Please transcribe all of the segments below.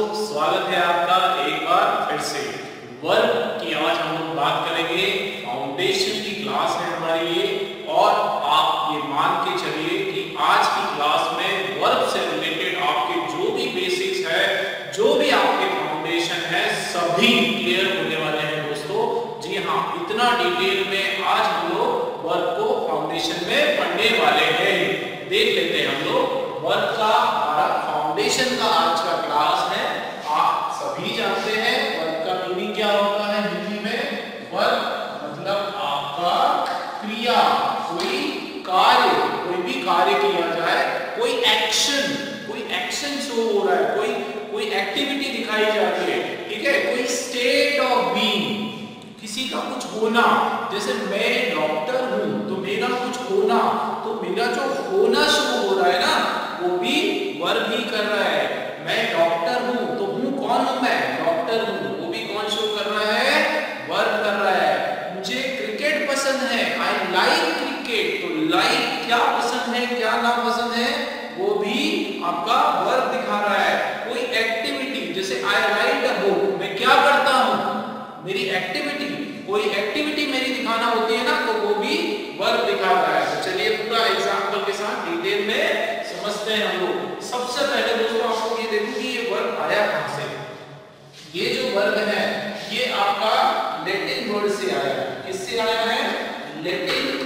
स्वागत है आपका एक बार फिर से। वर्ब की आज हम लोग बात करेंगे। फाउंडेशन की क्लास है हमारी ये, और आप ये मान के चलिए कि आज की क्लास में वर्ब से रिलेटेड आपके जो भी बेसिक्स है, जो भी आपके फाउंडेशन है, सभी क्लियर होने वाले हैं दोस्तों। जी हाँ, इतना डिटेल में आज हम लोग वर्ब को फाउंडेशन में पढ़ने वाले हैं। देख लेते हैं हम लोग वर्ब का हमारा फाउंडेशन का आज का क्लास है। आप सभी जानते हैं वर्ब का मीनिंग क्या होता है हिंदी में। वर्ब मतलब आपका क्रिया, कोई कार्य, कोई भी कार्य किया जाए, कोई एक्शन शो हो रहा है, कोई एक्टिविटी दिखाई जा रही है, ठीक है, कोई स्टेट ऑफ बीइंग, किसी का कुछ होना। जैसे मैं डॉक्टर हूं तो मेरा कुछ होना, तो मेरा जो होना शो हो रहा है ना, वो भी वर्ब ही कर रहा है। मैं डॉक्टर हूं तो हूं कौन हूं, मैं डॉक्टर हूं, वो भी कौन शो कर रहा है, वर्ब कर रहा है। मुझे क्रिकेट पसंद है, आई लाइक क्रिकेट, तो लाइक क्या पसंद है, क्या ना पसंद है, वो भी आपका वर्ब दिखा रहा है। कोई एक्टिविटी, जैसे आई राइट अ बुक, मैं क्या करता हूं, मेरी एक्टिविटी, कोई एक्टिविटी मेरी दिखाना होती है ना, तो वो भी वर्ब दिखा रहा है। तो चलिए पूरा एग्जांपल के साथ डिटेल में समझते हैं हम लोग। सबसे पहले दोस्तों आपको ये देखो कि ये वर्ब आया कहां से। ये जो वर्ब है ये आपका लैटिन वर्ड से आया है। किससे आया है, लैटिन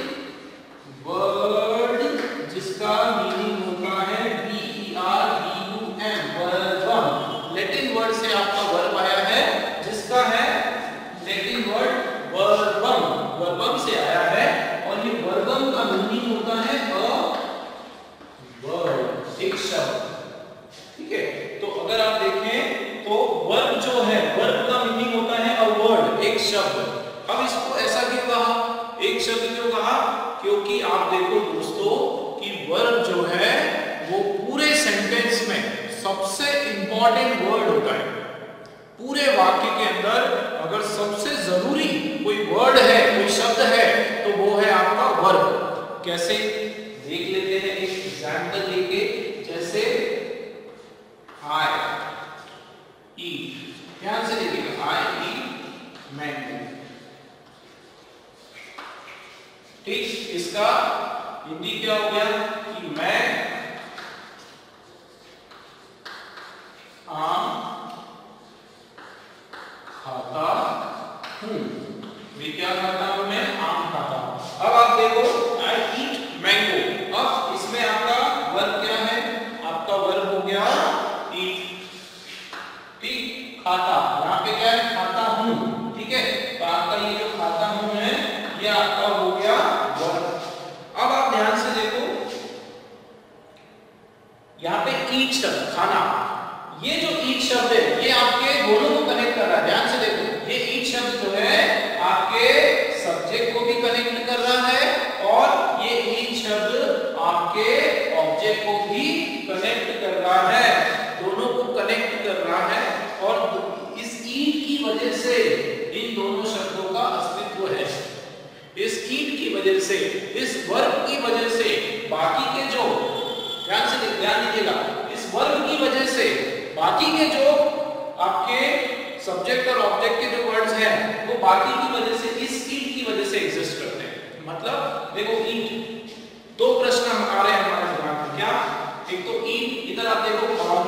वर्ड, जिसका मीनिंग होता है verb, वर्बम। लैटिन वर्ड से आपका वर्ब आया है, जिसका है लैटिन वर्ड वर्बम, वर्बम से आया है। और ये वर्बम का मीनिंग होता है अ वर्ड, एक शब्द, ठीक है। तो अगर आप देखें तो वर्ब जो है, वर्ब का मीनिंग होता है अ वर्ड, एक शब्द। अब इसको ऐसा क्यों कहा, एक शब्द क्यों कहा, क्योंकि आप देखो दोस्तों कि वर्ब जो है वो पूरे सेंटेंस में सबसे इंपॉर्टेंट वर्ड होता है। पूरे वाक्य के अंदर अगर सबसे जरूरी कोई वर्ड है, कोई शब्द है, तो वो है आपका वर्ब। कैसे, देख लेते हैं एक एग्जांपल लेके। जैसे आई ईट, ध्यान से देखिएगा, आई ईट मैंगो, ठीक। इसका हिंदी क्या हो गया कि मैं आम खाता हूं, मैं क्या खाता हूं, मैं आम खाता हूं। अब आप देखो आई ईट मैंगो, अब इसमें आपका वर्ब क्या है, आपका वर्ब हो गया ईट, ठीक। खाता, यहाँ पे क्या है, खाता हूं, ठीक है। तो आपका ये जो खाता हूं है, ये आपका हो गया वर्ब। अब आप ध्यान से देखो, यहाँ पे ईट शब्द, खाना, ये जो ईट शब्द है ये आपके दोनों को कनेक्ट कर रहा है। ध्यान से देखो, ये ईट शब्द जो है आपके सब्जेक्ट को भी कनेक्ट कर रहा है, और ये ईट शब्द आपके ऑब्जेक्ट को भी कनेक्ट कर रहा है, दोनों को कनेक्ट कर रहा है। और इस ईट की वजह से इन दोनों शब्दों का अस्तित्व है। इस ईट की वजह से, इस वर्ब की वजह से बाकी के जो, ध्यान दीजिएगा, इस वर्ब की वजह से बाकी के जो आपके सब्जेक्ट और ऑब्जेक्ट के जो वर्ड्स हैं, वो बाकी की वजह से, इस ईट की वजह से एग्जिस्ट करते हैं। मतलब देखो ईट, दो प्रश्न आ रहे हैं हमारे दिमाग में, क्या, एक तो ईट, इधर आप देखो कौन,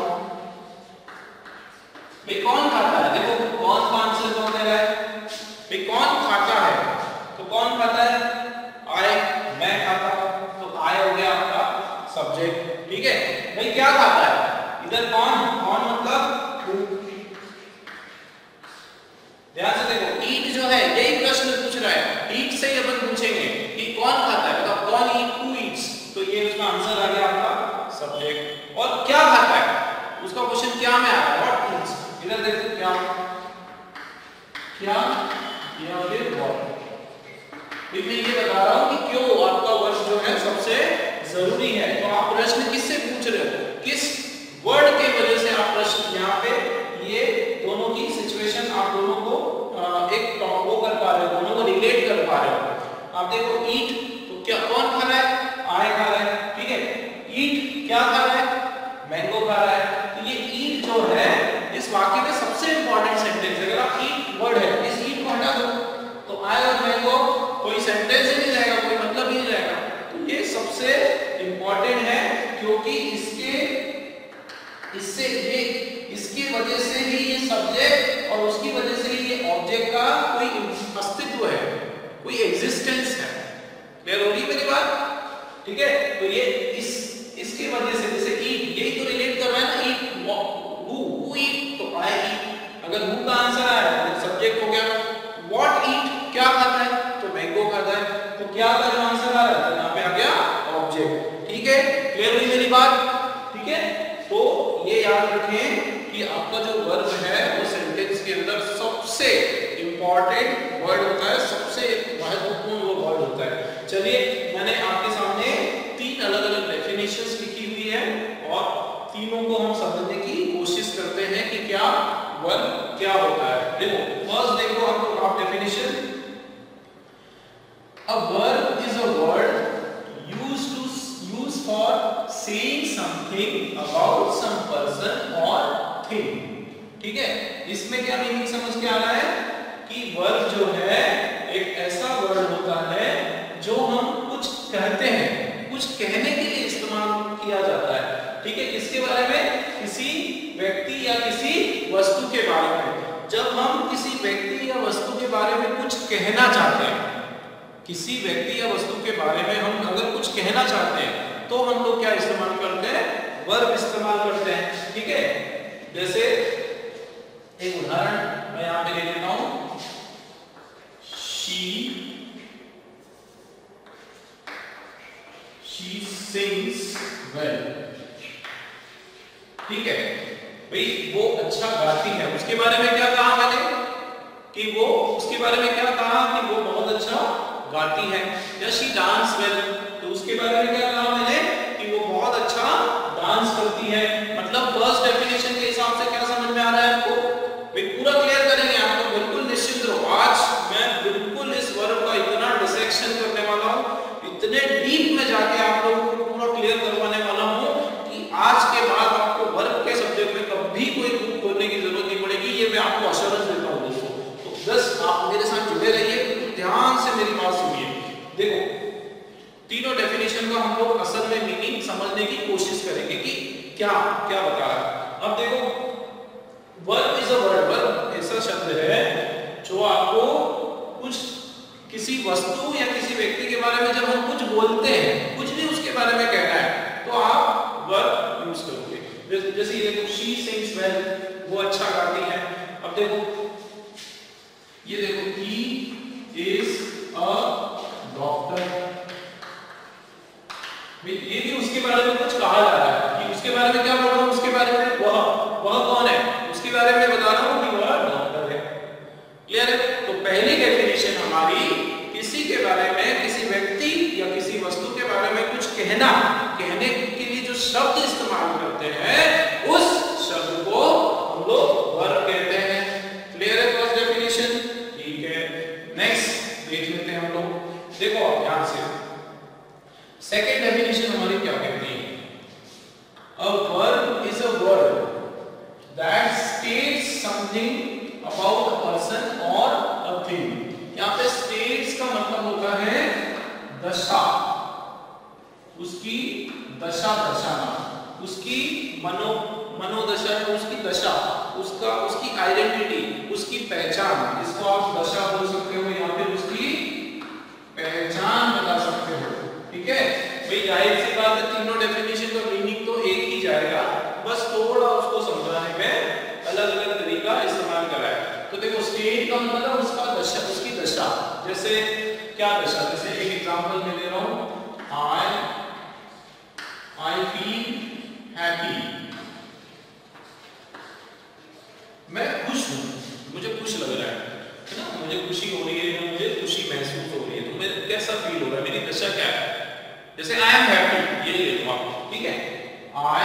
भाई कौन खाता है, देखो कौन का आंसर कौन दे रहा है, भाई कौन खाता है, तो कौन खाता है, आई, मैं खाता हूं, तो आई हो गया आपका सब्जेक्ट, ठीक है। भाई क्या खाता है, इधर कौन, कौन मतलब ध्यान से देखो, ईट जो है यही प्रश्न पूछ रहा है, ईट से ही अपन पूछेंगे कि कौन खाता है, मतलब कौन ईट, हु ईट्स, तो ये उसका आंसर आ गया आपका सब्जेक्ट। और क्या खाता है, उसका क्वेश्चन क्या में आ रहा है, व्हाट ईट्स, इधर देखो क्या क्या, या फिर व्हाट। मैं ये बता रहा हूं कि क्यों आपका वर्ब जो है सबसे जरूरी है। तो आप प्रश्न किससे पूछ रहे हो, किस वर्ड के वजह से आप प्रश्न, यहाँ पे ये दोनों की सिचुएशन आप दोनों को एक वो कर पा रहे हो, दोनों को रिलेट कर पा रहे हो। आप देखो ईट, तो क्या कौन खा रहा है, आई खा रहा है, ठीक है। ईट क्या खा रहा है, मैंगो खा रहा है। तो ये ईट जो है, इस ठीक है, तो ये इसके वजह से जैसे ईट, यही तो रिलेट कर रहा है ना, ईट, हु ईट, तो आई ईट। अगर हु का आंसर आया तो सब्जेक्ट हो गया। व्हाट ईट, क्या खाता है, तो मैंगो खाता है। तो क्या का जो आंसर आ रहा है तो यहाँ पे आ गया ऑब्जेक्ट। ठीक है, क्लियर हुई मेरी बात? ठीक है, तो ये याद रखें कि आपका जो वर्ब है वो सेंटेंस के अंदर सबसे इंपॉर्टेंट वर्ड होता है, सबसे महत्वपूर्ण वो वर्ड होता है। चलिए, मैंने आपके सामने 3 अलग-अलग डेफिनेशंस लिखी हुई है और तीनों को हम समझने की कोशिश करते हैं कि क्या वर्ब क्या होता है। देखो, फर्स्ट देखो आपको आप definition, a verb is a word used for saying something about some person or thing। ठीक है, इसमें क्या मीनिंग समझ के आ रहा है कि वर्ब जो है एक ऐसा वर्ड होता है जो हम कुछ कहते हैं, कुछ कहने के लिए इस्तेमाल किया जाता है। ठीक है, किसके बारे में, किसी व्यक्ति या किसी वस्तु के बारे में। जब हम किसी व्यक्ति या वस्तु के बारे में कुछ कहना चाहते हैं, किसी व्यक्ति या वस्तु के बारे में हम अगर कुछ कहना चाहते हैं तो हम लोग क्या इस्तेमाल करते हैं, वर्ब इस्तेमाल करते हैं। ठीक है, जैसे एक उदाहरण मैं यहां पे ले लेता हूं, she sings well। ठीक है भाई, वो अच्छा गाती है, उसके बारे में क्या कहा मैंने कि वो, उसके बारे में क्या कहा कि वो बहुत अच्छा गाती है। या she dance well, तो उसके बारे में क्या कहा मैंने कि वो बहुत अच्छा डांस करती है। मतलब फर्स्ट डेफिनेशन के हिसाब से क्या समझ में आ रहा है आपको, भाई पूरा क्लियर करेंगे आपको, बिल्कुल निश्चिंत रहो। आज मैं बिल्कुल इस वर्ब का इतना डिसेक्शन करने वाला हूं, इतने डीप में जाके आप लोगों को पूरा क्लियर करवाने वाला हूं कि आज के बाद आपको वर्ब के सब्जेक्ट में कभी कोई बुक खोलने की जरूरत नहीं पड़ेगी। ये मैं आपको अश्योरेंस देता हूं दोस्तों। तो बस आप मेरे साथ जुड़े रहिए, बिल्कुल ध्यान से मेरी बात सुनिए। देखो, तीनों डेफिनेशन का हम लोग असल में मीनिंग समझने की कोशिश करेंगे कि क्या क्या बता रहा है। अब देखो, verb is a word, verb ऐसा शब्द है जो आपको कुछ, किसी वस्तु या किसी व्यक्ति के बारे में जब हम कुछ बोलते हैं, कुछ भी उसके बारे में कहना है, तो आप वर्ब यूज करोगे। जैसे ये देखो, she sings well, वो अच्छा गाती है। अब देखो, ये देखो, he is a doctor, ये भी उसके बारे में कुछ कहा जा रहा है कि उसके बारे में क्या बोल रहा हूं, उसके बारे में वह कौन है, उसके बारे में बता रहा हूं कि वह डॉक्टर है। क्लियर है? तो पहली डेफिनेशन हमारी, किसी के बारे में, किसी व्यक्ति या किसी वस्तु के बारे में कुछ कहना, कहने के लिए जो शब्द इस्तेमाल करते हैं उस शब्द को हम लोग वर्ब कहते हैं। क्लियर है फर्स्ट डेफिनेशन? ठीक है, नेक्स्ट देख लेते हैं हम लोग। देखो आप ध्यान से, सेकेंड डेफिनेशन हमारी क्या कहती है, a verb is a word that states something about a person or a thing। यहाँ पे states का मतलब होता है दशा, उसकी दशा दर्शाना, उसकी मनोदशा है, उसकी दशा, उसकी आइडेंटिटी, उसकी पहचान, इसको आप दशा बोल सकते हो या फिर उसकी पहचान बता सकते हो। ठीक है भाई, जाहिर सी बात है, तीनों डेफिनेशन का मीनिंग तो एक ही जाएगा, बस थोड़ा उसको समझाने में अलग अलग तरीका इस्तेमाल करा है। तो देखो, स्टेट का मतलब उसका दशा, उसकी दशा। जैसे क्या दशा, जैसे एक एग्जांपल मैं ले रहा हूं, आई फील हैप्पी, मैं खुश हूं, मुझे खुश लग रहा है ना, मुझे खुशी हो रही है, मुझे खुशी महसूस हो रही है, तो मेरे कैसा फील हो रहा है, मेरी दशा क्या है। जैसे आई एम हैप्पी, ये ले लो आप। ठीक है, आई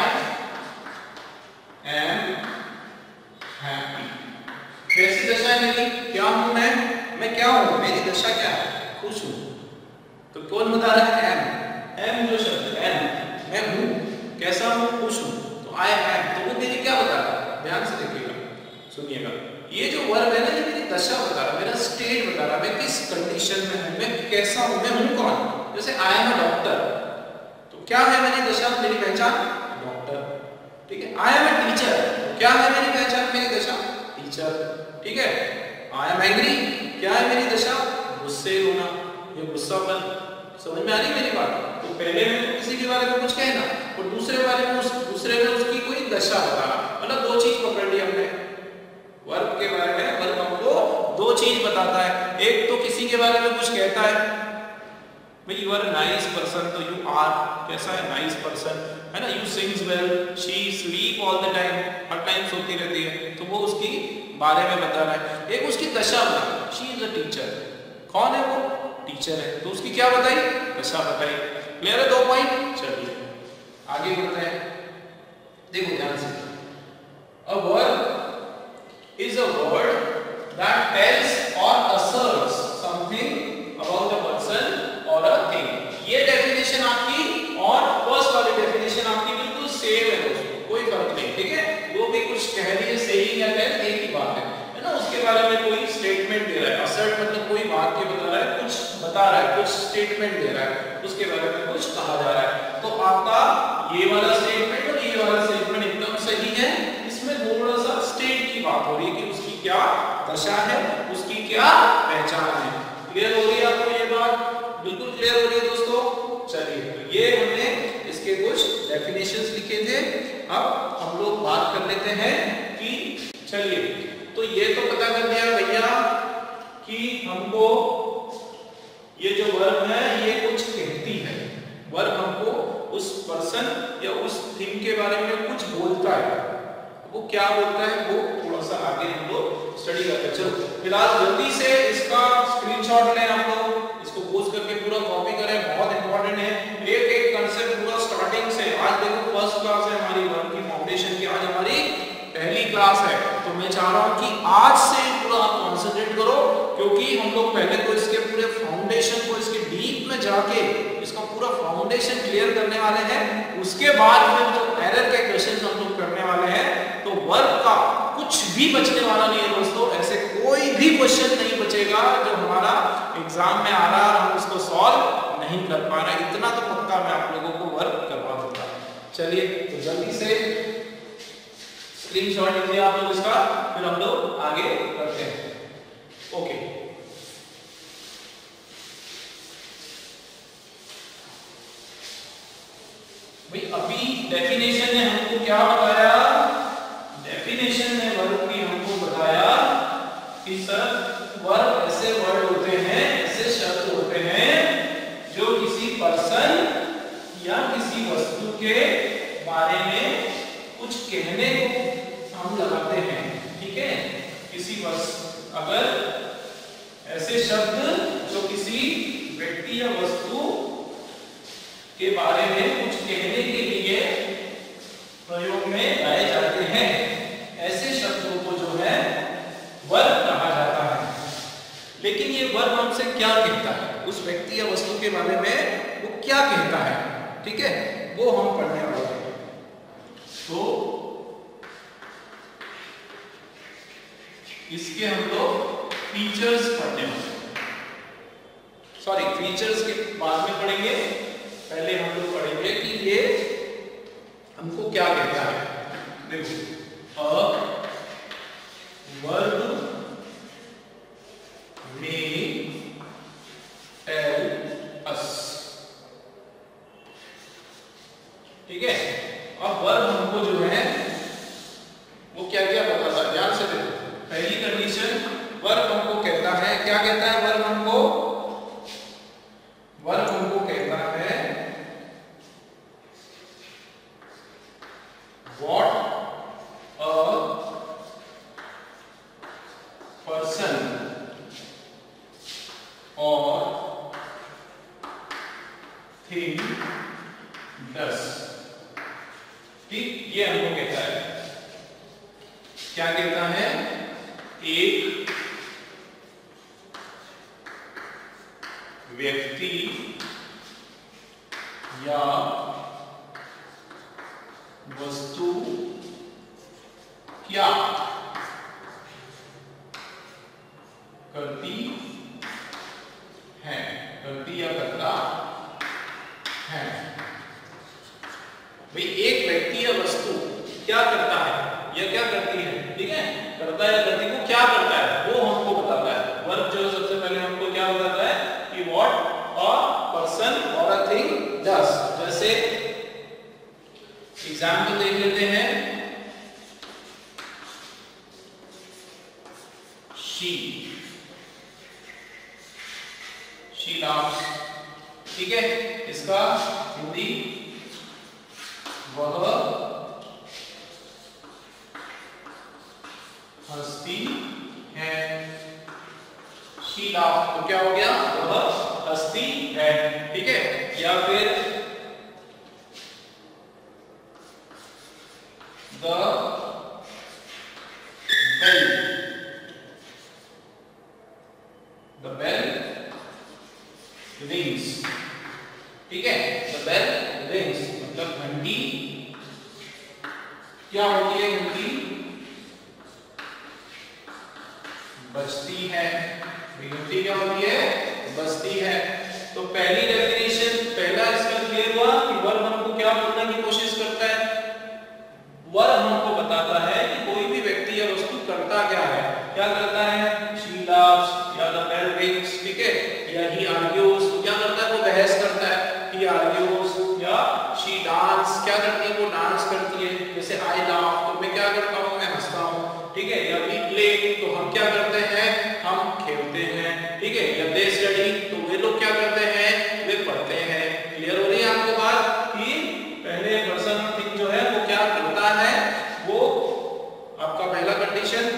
एम हैप्पी, कैसी दशा है मेरी, क्या हूं मैं क्या हूं, मेरी दशा क्या है, खुश हूं। तो कौन बता रहा है, एम जो शब्द है, मैं हूं, कैसा हूं, खुश हूं। तो आई एम, तो वो मेरी क्या बता रहा है, ध्यान से देखिएगा, सुनिएगा, ये जो वर्ब है ना, ये मेरी दशा बता रहा है, मेरा स्टेट बता रहा है, मैं किस कंडीशन में हूं, मैं कैसा हूं, मैं हूं कौन। जैसे आई एम अ डॉक्टर, तो क्या है मेरी दशा, मेरी पहचान, डॉक्टर। ठीक है, आई एम अ टीचर, तो क्या है मेरी पहचान, मेरी दशा, टीचर। ठीक है, आई एम एंग्री, क्या है मेरी दशा, गुस्से होना, ये गुस्सापन। समझ में आ रही मेरी बात? तो पहले दशा बताना, मतलब दो चीज पकड़ ली हमने वर्ब के बारे में। वर्ब हमको दो चीज बताता है, एक तो किसी के बारे में कुछ कहता है, भाई यू आर नाइस पर्सन, तो यू आर कैसा है, नाइस पर्सन है ना। You sings well, she sleep all the time, हर टाइम सोती रहती है, तो वो उसकी बारे में बता रहा है। एक उसकी दशा बता, शी इज अ टीचर, कौन है वो, टीचर है, तो उसकी क्या बताई, दशा बताई। क्लियर है, 2 पॉइंट। चलिए आगे बढ़ते हैं, देखो ध्यान से। A verb is a word that tells or asserts something about a person or a thing। ये डेफिनेशन आपकी और फर्स्ट वाली डेफिनेशन आपकी बिल्कुल सेम है दोस्तों, कोई फर्क नहीं, ठीक है। वो भी कुछ कह रही है, सेइंग या टेल एक ही बात है ना। उसके बारे में कोई स्टेटमेंट दे रहा है, assert मतलब कोई वाक्य बता रहा है, कुछ बता रहा है, कुछ स्टेटमेंट दे रहा है, उसके बारे में कुछ कहा जा रहा है। तो आपका ये वाला स्टेटमेंट और ये वाला स्टेटमेंट एकदम सही है। इसमें थोड़ा सा स्टेट की बात हो रही है कि उसकी क्या दशा है, उसकी क्या पहचान है। क्लियर हो रही है आपको ये बात, बिल्कुल क्लियर हो रही है दोस्तों। चलिए, तो ये हमने इसके कुछ डेफिनेशंस लिखे थे। अब हम लोग बात कर लेते हैं कि चलिए, तो ये तो पता कर दिया भैया कि हमको ये जो वर्ब है ये कुछ कहती है। वर्ब हमको उस पर्सन या उस थिंग के बारे में कुछ बोलता है, वो क्या बोलता है वो थोड़ा सा आगे हम लोग स्टडी करते हैं। चलो फिलहाल जल्दी से इसका स्क्रीनशॉट लें, हम लोग इसको पोस्ट करके पूरा कॉपी करें, बहुत इंपॉर्टेंट है। एक एक कंसेप्ट पूरा स्टार्टिंग से, आज देखो फर्स्ट क्लास है हमारी वर्ब की फाउंडेशन की, आज हमारी पहली क्लास है। तो मैं चाह रहा हूं कि आज से पूरा आप कंसंट्रेट करो, क्योंकि हम लोग पहले तो इसके पूरे फाउंडेशन को, इसके डीप में जाके इसका पूरा फाउंडेशन क्लियर करने वाले हैं। उसके बाद फिर जो एरर के क्वेश्चंस हम लोग करने वाले हैं, तो वर्ब का कुछ भी बचने वाला नहीं है दोस्तों। ऐसे कोई भी क्वेश्चन नहीं बचेगा जो हमारा एग्जाम में आ रहा है हम उसको सॉल्व नहीं कर पा रहे, इतना तो पक्का मैं आप लोगों को वर्ब करवा दूंगा। चलिए, तो जल्दी से स्क्रीनशॉट लीजिए आप लोग इसका, फिर हम लोग आगे बढ़ते हैं। ओके, भाई अभी डेफिनेशन ने हमको क्या बताया, डेफिनेशन ने वर्ब की हमको बताया कि सर वर्ब ऐसे वर्ड होते हैं, ऐसे शब्द होते हैं जो किसी पर्सन या किसी वस्तु के बारे में कुछ कहने को हम लगाते हैं, ठीक है। किसी वस्तु, अगर ऐसे शब्द जो किसी व्यक्ति या वस्तु के बारे में कुछ कहने के लिए प्रयोग में लाए जाते हैं, ऐसे शब्दों को जो है वर्ब कहा जाता है। लेकिन ये वर्ब हमसे क्या कहता है, उस व्यक्ति या वस्तु के बारे में वो क्या कहता है, ठीक है, वो हम पढ़ने वाले हैं। तो इसके हम लोग फीचर्स पढ़ने वाले, सॉरी फीचर्स के बाद में पढ़ेंगे, पहले हम लोग पढ़ेंगे कि ये हमको क्या कहता है। देखो, a verb may tell us, ठीक है। अब वर्ब हमको जो है वो क्या क्या बताता है, ध्यान से देखो। पहली कंडीशन, वर्ब हमको कहता है, क्या कहता है वर्ब हमको, वर्ब हमको कहता है what a person or thing does, ठीक, ये हमको कहता है। क्या कहता है, एक व्यक्ति या वस्तु क्या करती है, करती या करता है। भाई एक व्यक्ति या वस्तु क्या करता है या क्या करती है, ठीक है, करता है या करती को क्या करता है वो हमको बताता है। वर्ब जो सबसे पहले हमको क्या बताता है कि what a person or a thing does. जैसे एग्जाम्पल देख लेते हैं, शी लाफ्स, ठीक है। इसका हिंदी वह हंसती है। शी लाफ्स तो क्या हो गया, वह हंसती है, ठीक है। या फिर द बेल रिंग्स, ठीक है। द बेल रिंग्स मतलब घंटी क्या होती है, घंटी बजती है। घंटी क्या होती है, बजती है। तो पहली डेफिनेशन, पहला इसका क्लियर हुआ कि वर्ब हमको क्या बोलने की कोशिश करता है। वर्ब हमको बताता है कि कोई भी व्यक्ति या वस्तु करता क्या है, क्या करता है, शी लाफ्स या द बेल रिंग्स, ठीक है। या ही आर्ग्यूज, क्या करता है, वो बहस करता है, ही आर्ग्यूज। या शी डांस, क्या करती है, वो डांस करती है। जैसे आई लाफ, तो मैं क्या करता हूँ, मैं हंसता हूँ, ठीक है। या वी प्ले, तो हम क्या करते हैं, हम खेलते हैं, ठीक है। या दे स्टडी, तो वे लोग क्या करते हैं, वे पढ़ते हैं। क्लियर हो रही है आपको बात कि पहले पर्सन थिंग जो है वो क्या करता है, वो आपका पहला कंडीशन।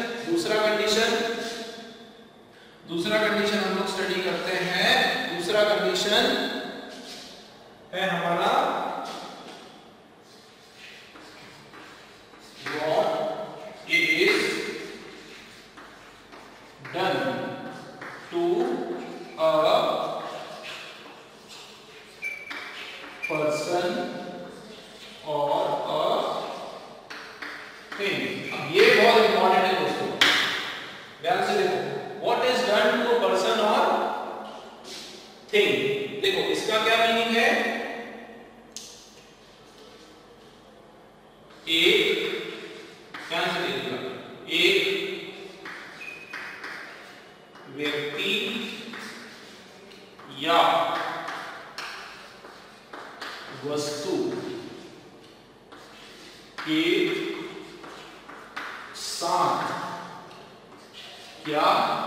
दूसरा कंडीशन हम लोग स्टडी करते हैं। दूसरा कंडीशन है हमारा what is done to a person or a thing। अब ये बहुत इंपॉर्टेंट है दोस्तों, ध्यान से देखो। What is done to a person or thing, देखो इसका क्या मीनिंग है। एक, ध्यान से देखिएगा, एक व्यक्ति या वस्तु के साथ क्या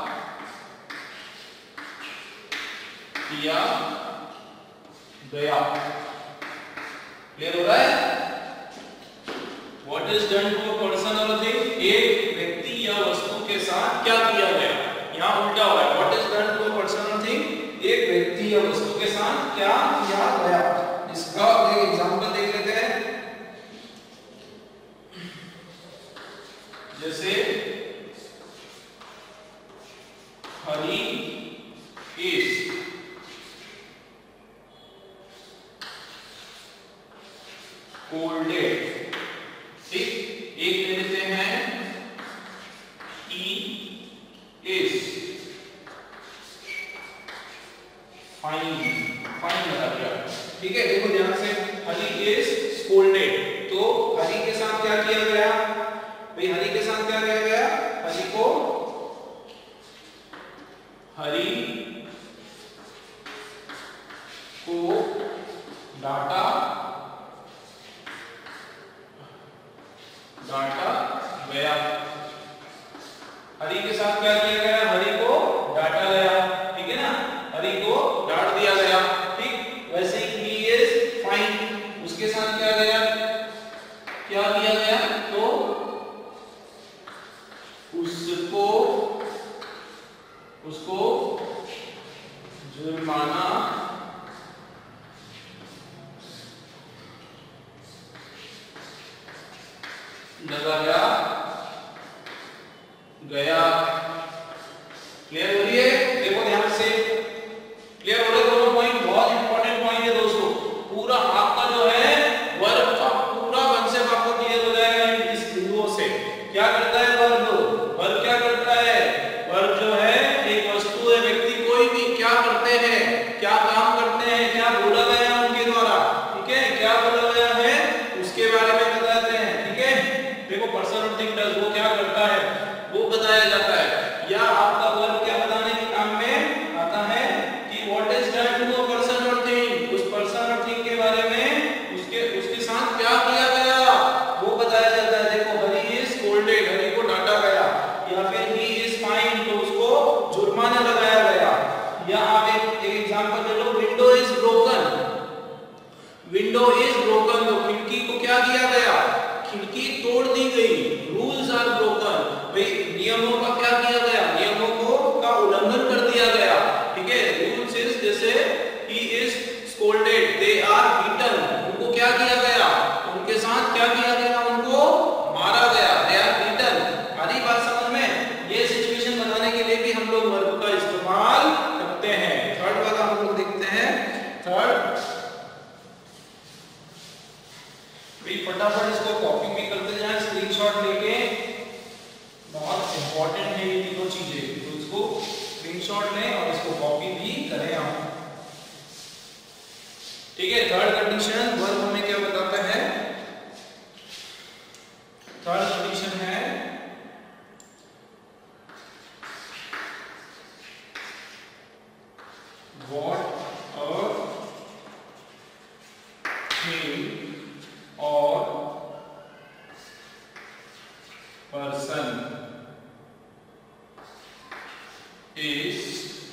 किया गया। क्लियर हो रहा है। What is done to a person or a thing, एक व्यक्ति या वस्तु के साथ क्या किया गया। यहाँ उल्टा हुआ है, What is done to a person or thing, एक व्यक्ति या वस्तु के साथ क्या किया गया। इसका एक एग्जांपल देख लेते हैं। जैसे हरी इज कोल्डेड, ठीक। एक ले लेते हैं, ही इज फाइन, फाइन लगा दिया, ठीक है। देखो ध्यान से, हरी इज स्कोल्डेड, तो हरी के साथ क्या किया गया भाई, हरी के साथ क्या किया गया, हरी को डाटा गया। हरी के साथ क्या किया गया, हरी को डांटा गया, ठीक है ना, हरी को डांट दिया गया, ठीक। वैसे ही he is fine, उसके साथ क्या गया, क्या किया गया, तो उसको जुर्माना लगाया गया। क्लियर हो रही है। देखो ध्यान से, क्लियर हो रहे दोनों पॉइंट, बहुत इंपॉर्टेंट पॉइंट है दोस्तों। पूरा आपका जो है वर्ब का पूरा कॉन्सेप्ट आपको क्लियर हो जाएगा इस बिंदुओं से। क्या करता है वर्ब, वर्ब क्या करता है, वर्ब जो है एक वस्तु है, व्यक्ति, कोई भी क्या करते हैं, क्या काम करते हैं, क्या बोला गया है उनके द्वारा, ठीक है, क्या बोला गया है उसके बारे में बताते हैं, ठीक है। देखो पर्सन और थिंग डज, वो क्या करता है वो बताया जाता है। या आपका वर्ब क्या बताने के काम में आता है कि what is done to a person और थिंग, उस पर्सन और थिंग के बारे में उसके साथ क्या किया गया वो बताया जाता है। देखो हरी इज कोल्डेड, हरी को डांटा गया, या फिर ही इज फाइन, तो इज ब्रोकन, तो खिड़की को क्या किया गया, खिड़की तोड़ दी गई। रूल्स आर ब्रोकन, भाई नियमों का क्या किया गया, नियमों को का उल्लंघन कर दिया गया। ठीक है, रूल्स इज जैसे he is scolded, they are beaten, उनको क्या किया गया, उनके साथ क्या किया गया, उनको मारा गया, दे आर बीटन। आधी बात समझ में? ये सिचुएशन बनाने के लिए भी हम लोग वर्ब का इस्तेमाल करते हैं। थर्ड वाला हम लोग देखते हैं। थर्ड, फटाफट इसको कॉपी भी करते जाएं, स्क्रीनशॉट लेके, बहुत इंपॉर्टेंट है ये तीनों चीजें, तो इसको स्क्रीनशॉट लें और इसको कॉपी भी करें आप। ठीक है, थर्ड कंडीशन वर्ब हमें क्या बताता है, थर्ड कंडीशन है what a thing or person is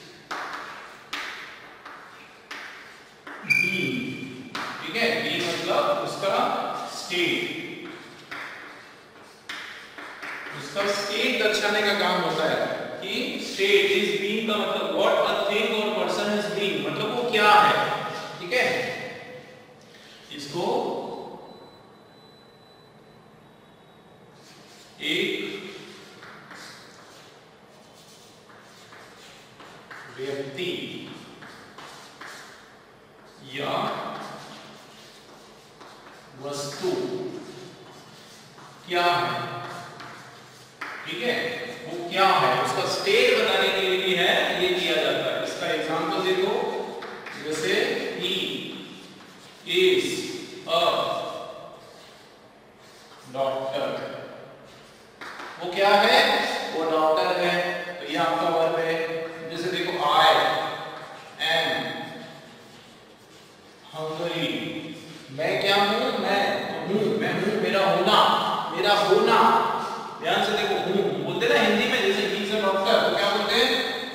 being, ठीक है, being मतलब उसका स्टेट, उसका स्टेट दर्शाने का काम होता है कि स्टेट इज बीइंग का मतलब what a thing or person is being, मतलब वो क्या है। ठीक है, इसको एक व्यक्ति या वस्तु क्या है, ठीक है, वो क्या है, उसका स्टेट बताने के लिए भी है ये किया जाता है। इसका एग्जांपल देखो, जैसे he is a doctor, वो क्या है, वो डॉक्टर है, तो ये आपका वर्ब है। जैसे देखो I am hungry, मैं क्या हूं, मैं हूं, मेरा होना, मेरा होना, ध्यान से देखो, हूं बोलते ना हिंदी में, जैसे he is a doctor तो क्या बोलते हैं,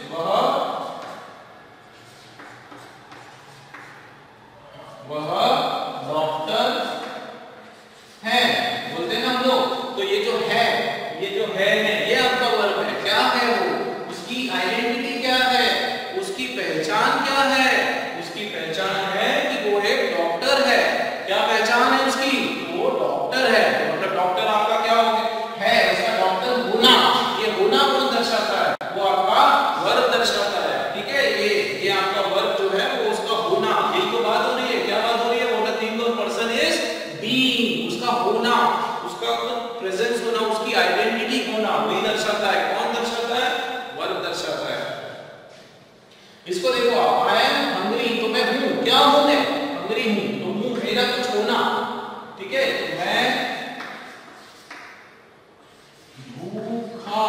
वह डॉक्टर है, बोलते हैं ना हम लोग। तो ये जो है ये आपका वर्ब है। क्या है वो, उसकी आइडेंटिटी क्या है, उसकी पहचान क्या है, उसकी पहचान है कि वो एक डॉक्टर है। क्या पहचान है उसकी, वो डॉक्टर है, मतलब डॉक्टर आपका क्या है, उसका डॉक्टर होना, ये होना कौन दर्शाता है, वो आपका वर्ब दर्शाता है। ठीक है, ये आपका वर्ब जो है वो उसका होना, यही तो बात हो रही है। क्या बात हो रही है, what a thing or person is being, उसका होना, उसका प्रेजेंस होना, उसकी आइडेंटिटी होना, वही दर्शाता है। कौन दर्शाता है, वर्ब दर्शाता है। इसको देखो आप, आई एम हंग्री, तो मैं हूं, क्या हूं, मैं हंग्री हूं, तो हूं मेरा कुछ होना। ठीक है, मैं भूखा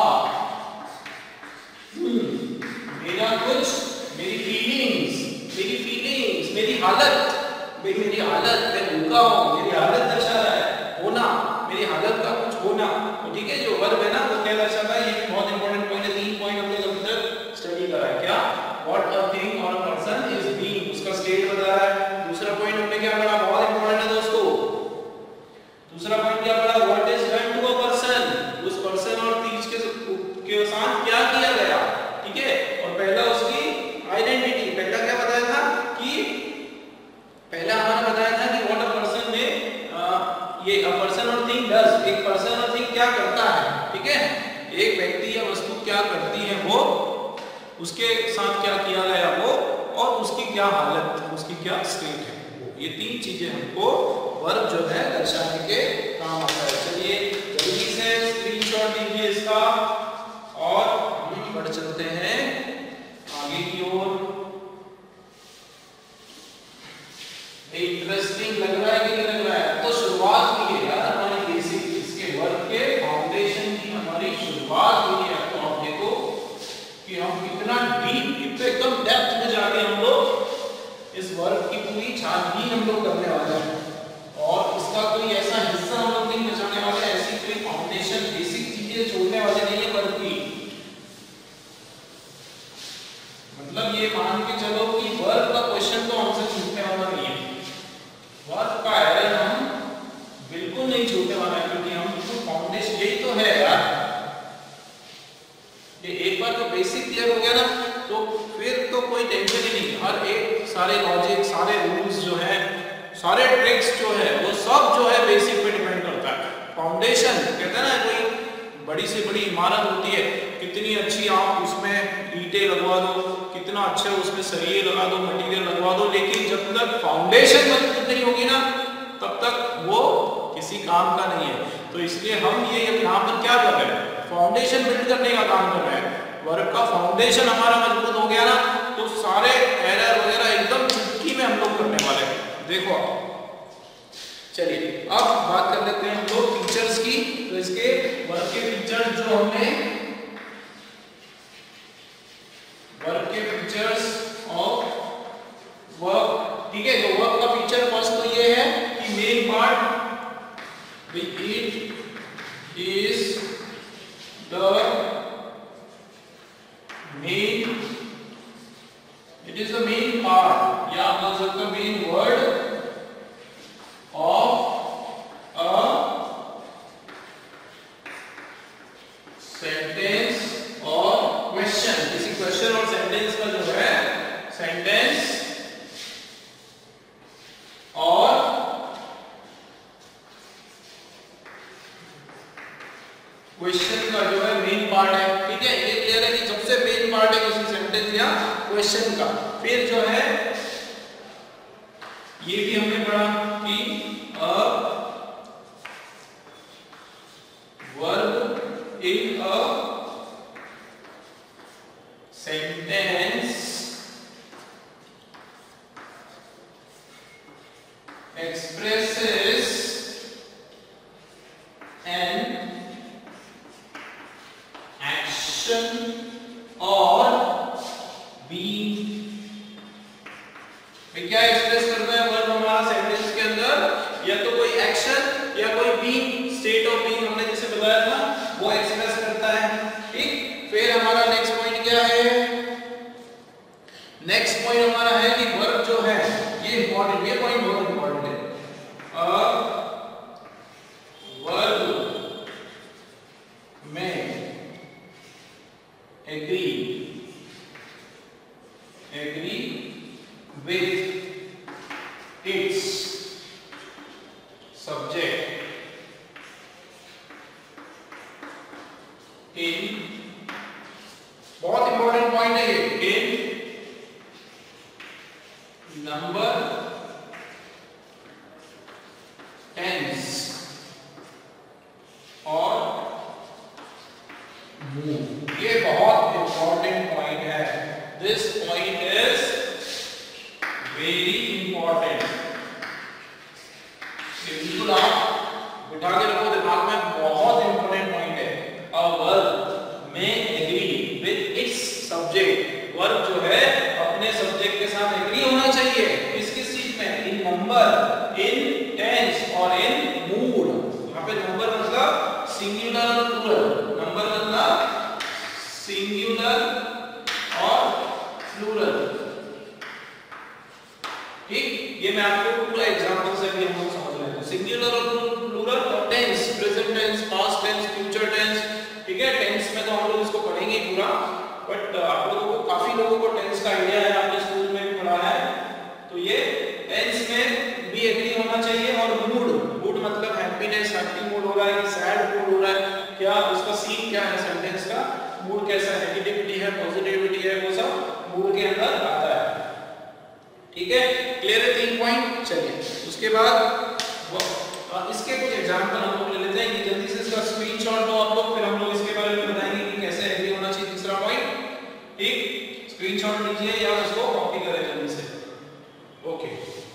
हूं, मेरा कुछ, मेरी फीलिंग्स, मेरी हालत, मेरी हालत, मैं भूखा हूं, मेरी हालत दर्शा रहा है, होना, मेरी हालत का कुछ होना। तो ठीक है, जो वर्ब है ना वो क्या दर्शाता है, ये बहुत इंपॉर्टेंट पॉइंट है। 3 पॉइंट हम लोग अभी तक स्टडी करा है। क्या, what a thing or a person is being, उसका स्टेट बता रहा है। दूसरा पॉइंट हमने क्या पढ़ा, बहुत इंपॉर्टेंट है दोस्तों, दूसरा पॉइंट क्या पढ़ा, what is done to a person, उस पर्सन और चीज के साथ क्या किया गया। ठीक है, और पहला उसकी आइडेंटिटी, पहला क्या बताया था कि पहला हमारा बताया था कि व्हाट अ पर्सन में ये अ पर्सन और थिंग डज, एक पर्सन और थिंग क्या करता है। ठीक है, एक व्यक्ति या वस्तु क्या करती है, वो उसके साथ क्या किया गया वो, और उसकी क्या हालत, उसकी क्या स्टेट है वो, ये 3 चीजें हमको वर्ब जो है दर्शाने के काम आता है। चलिए जल्दी से स्क्रीनशॉट लीजिए इसका और हम बढ़ चलते हैं आगे की ओर। इंटरेस्टिंग लग रहा है कि नहीं लग रहा है? तो शुरुआत हुई है यार हमारी बेसिक, इसके वर्ब के फाउंडेशन की हमारी शुरुआत हुई है। तो आप देखो कि हम कितना डीप, कितने कम डेप्थ में जाके हम लोग इस वर्ब की पूरी छानबीन हम लोग करने वाले हैं, और इसका कोई ऐसा हिस्सा हम लोग नहीं बचाने वाले, ऐसी कोई फाउंडेशन बेसिक चीजें छोड़ने वाले नहीं है वर्ब की। मतलब ये मान के चलो कि वर्ब का क्वेश्चन तो हमसे छूटने वाला नहीं है, वर्ब का टेंशन ही नहीं, हर एक सारे लॉजिक, सारे रूल्स जो है, सारे ट्रिक्स जो है, वो सब जो है बेसिक पे डिपेंड करता है। फाउंडेशन कहते हैं ना, कोई बड़ी से बड़ी इमारत होती है, कितनी अच्छी आप उसमें ईंटें लगवा दो, कितना अच्छा उसमें सरिये लगा दो, मटेरियल लगवा दो, लेकिन जब तक फाउंडेशन मजबूत नहीं होगी ना, तब तक वो किसी काम का नहीं है। तो इसलिए हम ये यहाँ पर क्या कर रहे हैं, फाउंडेशन बिल्ड करने का काम कर रहे हैं। वर्क का फाउंडेशन हमारा मजबूत हो गया ना, तो सारे एरर वगैरह एकदम चुटकी में हम लोग करने वाले हैं। देखो चलिए अब बात कर लेते हैं हम लोग फीचर्स की। तो इसके वर्क के फीचर्स जो हमने वर्क के फीचर्स ऑफ वर्क, ठीक है, तो वर्क का फीचर फर्स्ट तो ये है कि main part it is the main, it is the main part, या बोल सकते हो main word of a sentence or question। किसी क्वेश्चन और सेंटेंस का जो है, सेंटेंस और क्वेश्चन का जो है मेन पार्ट है, ठीक है। ये क्लियर है कि सबसे मेन पार्ट है किसी सेंटेंस या क्वेश्चन का। फिर जो है ये भी हमने पढ़ा कि verb in a sentence expresses an action or being। क्या एक्सप्रेस करता है वर्ब हमारा सेंटेंस के अंदर, या तो कोई एक्शन या कोई बीइंग, स्टेट ऑफ बीइंग हमने जैसे बताया था, वो एक्सप्रेस करता है, ठीक। फिर हमारा नेक्स्ट पॉइंट क्या है, नेक्स्ट पॉइंट हमारा है कि वर्ब जो है, ये इंपॉर्टेंट, ये पॉइंट बहुत इंपॉर्टेंट है। वर्ब में agree with its subject in, बहुत इंपॉर्टेंट पॉइंट है ये, इन नंबर, टेंस और मूड। ये बहुत इंपॉर्टेंट पॉइंट है। This point is very important. बिल्कुल आप बिठा के रखो दिमाग में, बहुत इंपॉर्टेंट पॉइंट है। अ वर्ब में agree with its subject, verb जो है अपने सब्जेक्ट के साथ एग्री होना चाहिए। किस किस चीज में, इन नंबर, इन टेंस और इन मूड। यहाँ पे नंबर मतलब सिंगुलर और प्लूरल, नंबर मतलब सिंगुलर और प्लूरल, ठीक। ये मैं आपको पूरा एग्जांपल से भी हम लोग समझ रहे हैं। सिंगुलर और प्लूरल और tense, present tense, past tense, future tense, ठीक है। टेंस में तो हम लोग इसको पढ़ेंगे पूरा, बट आप लोगों को, काफी लोगों को टेंस का आइडिया है, आपने स्कूल में भी पढ़ा है। तो ये टेंस में भी एग्री होना चाहिए। और मूड, मूड मतलब हैप्पीनेस, हैप्पी मूड हो रहा है कि सैड मूड हो रहा है, क्या उसका सीन क्या है, सेंटेंस का मूड कैसा है, नेगेटिविटी है, पॉजिटिविटी है, वो सब मूड के अंदर आता है, ठीक है। क्लियर है 3 पॉइंट। चलिए उसके बाद इसके कुछ एग्जांपल हम लोग ले लेते हैं, कि जल्दी से इसका स्क्रीनशॉट दो आप लोग, फिर हम लोग इसके बारे में बताएंगे कि कैसे एग्री होना चाहिए। तीसरा पॉइंट, ठीक, स्क्रीनशॉट लीजिए या इसको कॉपी करें जल्दी से। ओके,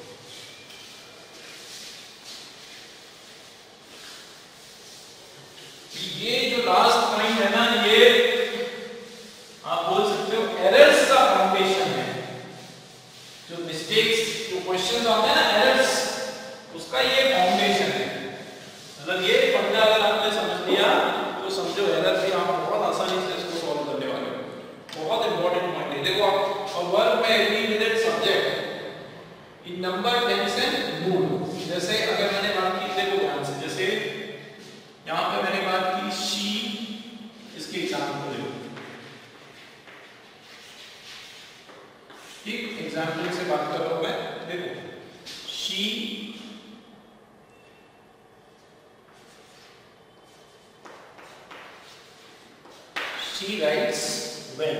ये जो लास्ट पॉइंट है ना, ये आप बोल सकते हो एरर्स का फाउंडेशन है। जो मिस्टेक्स, जो क्वेश्चंस आते हैं ना, एरर्स, उसका ये फाउंडेशन है। मतलब ये फंडा अगर आपने समझ लिया तो समझो एरर भी आप बहुत आसानी से इसको सॉल्व करने वाले हो। बहुत इंपॉर्टेंट पॉइंट है। देखो आप वर्ब में agree with its subject in number, tense and mood. जैसे अगर मैंने बात की, देखो ध्यान से, जैसे यहाँ पे मैंने बात की शी, इसके एग्जांपल देखो, शी राइट्स वेल,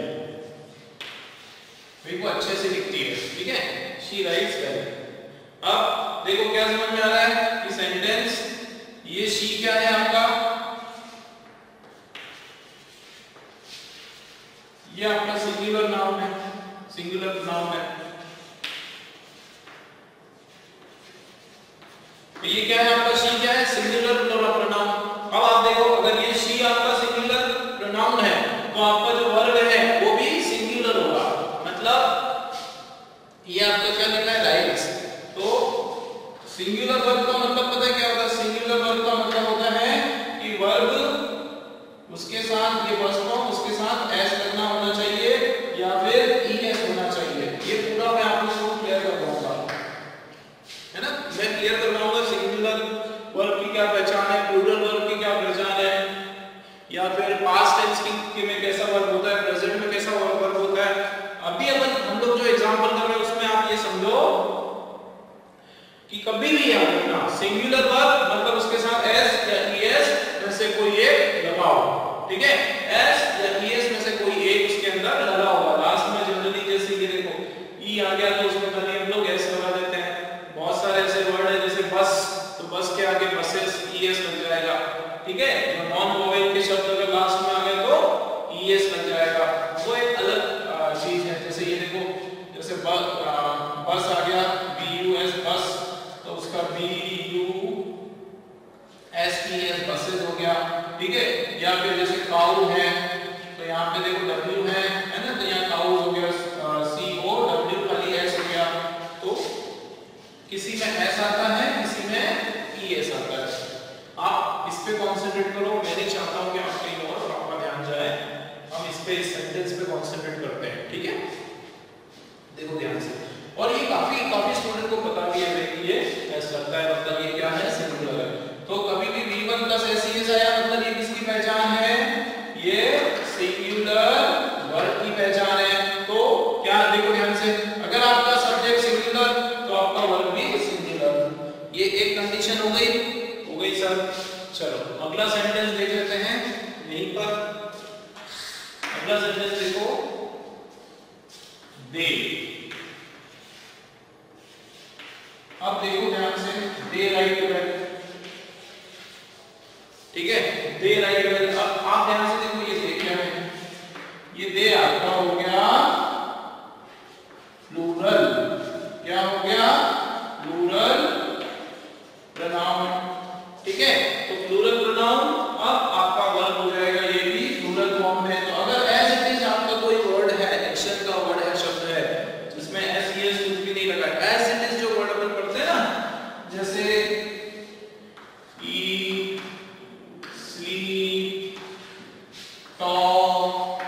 देखो अच्छे से लिखती है, ठीक है, शी राइट्स वेल। अब देखो क्या समझ में आ रहा है कि सेंटेंस, ये शी क्या है आपका, ये आपका सिंगुलर नाउन है, सिंगुलर नाउन है। तो ये क्या है आपका, शी क्या है, सिंगुलर प्रोनाउन। अब आप देखो अगर ये शी आपका सिंगुलर प्रोनाउन है तो आपका जो वर्ब है वो भी सिंगुलर होगा, मतलब ये आपका क्या लिखा है, राइट्स। तो सिंगुलर वर्ब का मतलब पता है क्या होता है, सिंगुलर वर्ब का मतलब होता है कि वर्ब उसके साथ, ये फर्स्ट फॉर्म उसके साथ एस लगना होना चाहिए या फिर ईएस होना चाहिए। ये पूरा मैं आप लोगों को क्लियर करवाऊंगा, है ना, मैं क्लियर करवाऊंगा सिंगुलर वर्ब की क्या पहचान है, प्लूरल वर्ब की क्या पहचान है, या फिर पास्ट टेंस की में कैसा वर्ब होता है, प्रेजेंट में कैसा वर्ब होता है। अभी अपन हम लोग जो एग्जांपल कर रहे हैं उसमें आप ये समझो कि कभी भी याद रखना सिंगुलर वर्ब मतलब उसके साथ एस या ईएस में से कोई एक लगाओ, ठीक है, एस या ईएस में से कोई एक उसके अंदर लगा होगा। लास्ट में जनरली जैसे ये देखो ई आ गया तो उसमें खाली हम लोग एस लगा देते हैं। बहुत सारे ऐसे वर्ड है जैसे बस, तो बस के आगे बसेस ईएस लग जाएगा, ठीक है। जो नॉन वोवेल के शब्द अगर लास्ट में आ गए तो ईएस लग जाएगा, वो एक अलग चीज है। जैसे ये देखो, जैसे बस आ गया BUS बस, तो उसका BUSES बसेस हो गया, ठीक है। या फिर जैसे काऊ है तो यहाँ पे देखो W है ना, तो यहाँ काऊ हो गया, COW खाली S हो गया। तो किसी में S आता है, किसी में ES आता है। आप इस पे कॉन्सेंट्रेट करो, मैं नहीं चाहता हूँ कि आप कहीं और आपका ध्यान जाए, हम इस पे, इस सेंटेंस पे कॉन्सेंट्रेट करते हैं, ठीक है। देखो ध्यान से, और ये काफी स्टूडेंट को पता भी है कि ये ऐसा लगता है, मतलब ये क्या है, सिंगुलर है। तो कभी भी V1 प्लस SES आया मतलब ये किसकी पहचान है, ये सिंगुलर वर्ब की पहचान है। तो क्या, देखो ध्यान से, अगर आपका सब्जेक्ट सिंगुलर तो आपका वर्ब भी सिंगुलर, ये एक कंडीशन हो गई सर। चलो अगला सेंटेंस देख लेते हैं यहीं पर। अगला सेंटेंस देखो, दे। अब देखो ध्यान से, दे राइट वेल, ठीक है, दे राइट वेल। अब आप ध्यान से देखो, ये दे क्या है, ये दे आपका हो गया प्लूरल, क्या हो गया, प्लूरल प्रोनाउन, ठीक है। तो प्लूरल प्रोनाउन, अब आपका वर्ब हो जाएगा ये भी प्लूरल फॉर्म में। तो अगर एज इट इज आपका कोई वर्ड है, एक्शन का वर्ड है, शब्द है जिसमें एस ईएस कुछ भी नहीं लगा, एज इट इज जो वर्ड अपन पढ़ते हैं ना, जैसे ईट, स्लीप, टॉक,